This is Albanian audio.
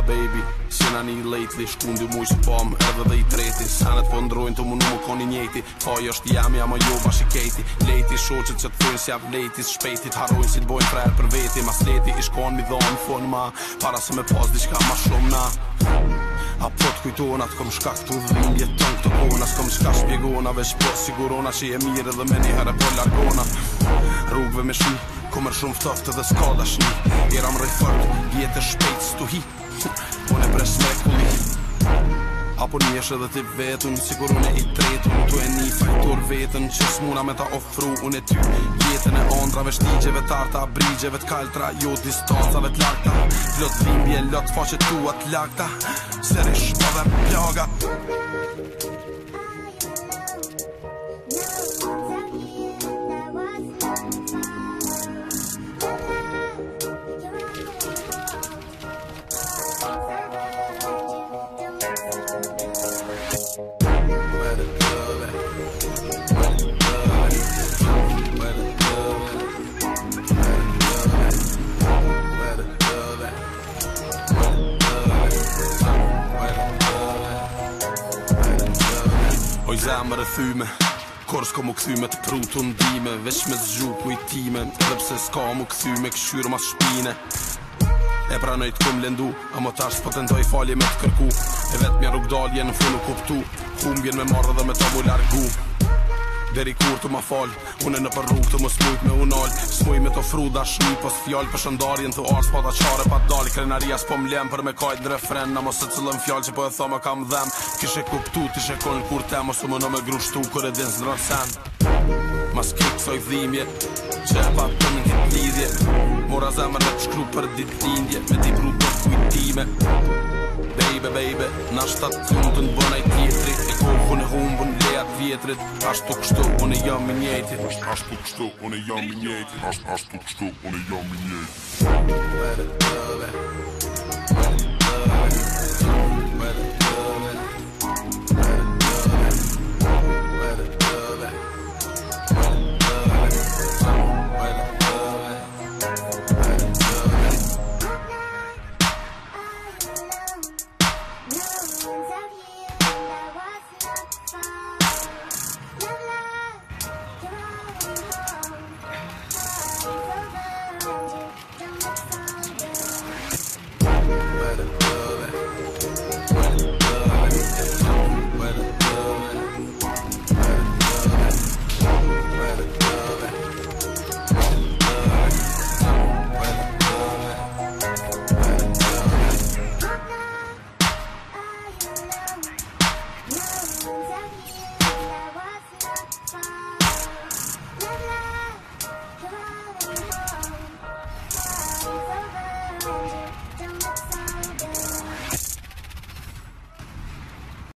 baby. Sina një lately, shkundi mu i spam edhe dhe I treti. Sanet po ndrojnë të më nuk koni njeti. Poj është jam ama jo bashiketi. Leti shoqet që të thujnë si avletis. Shpejtit harrojnë si t'bojnë frerë për veti. Mas leti I shkon mi dhonë fon ma. Para se me pas diçka ma shumë na. Apo t'kujtona t'kom shkaktu dhimbje ton këto kona. S'kom shka shpjegona veç po sigurona që je mirë edhe me një herë po largona. Rrugve me shi, komer shumë ftoft edhe s'ka dashni. Era më rejfort, jetë shpejt s'tu hi. Unë e pres mrekulli. Apo njesh edhe ti vetën, sigur unë I tretën. Tu e një fajtur vetën, që s'muna me ta ofru unë e ty. Jetën e ondrave, shtigjeve tarta, brigjeve t'kaltra, jo distancave t'larta. Lot dhimbje, lot faqe tua t'lagta. Serish, edhe plaga. Oj zemër e thyme, kur s'ko mu këthyme të prutu ndime. Veç me zgju kujtime, edhe pse s'ka mu këthyme këshyrë mas shpine. E pranoj t'kum lendu, a mo tash s'po tentoj falje me t'kërku. E vetë mja rrugdalje në funu kuptu, humbjen me marrë dhe me ta mu largu. Deri kur të ma fal, une në për rrug të mos mujt me unal. S'muj me t'ofru dashni, pos fjall për shëndarjen të ars pa ta qare pa dal. Krenaria s'po m'lem për me kajt në refren. Na mos e cëllën fjall që po e thome kam dhem. Kishe kuptu, t'ishe kon kur tem, mos të më në me grushtu kër e din s'dron sen. Mas kik soj dhimje, që e pa për në kit lidhje. Mora zemër dhe t'shkru për dit lindje, me t'i pru për kujtime. Baby, na shtat t'lumë të n'bënaj tjetri. E kohën e humbën lejat vjetrit. Ashtu kështu, unë jam I njejti. Ashtu kështu, unë jam I njejti. Ashtu kështu, unë jam I njejti.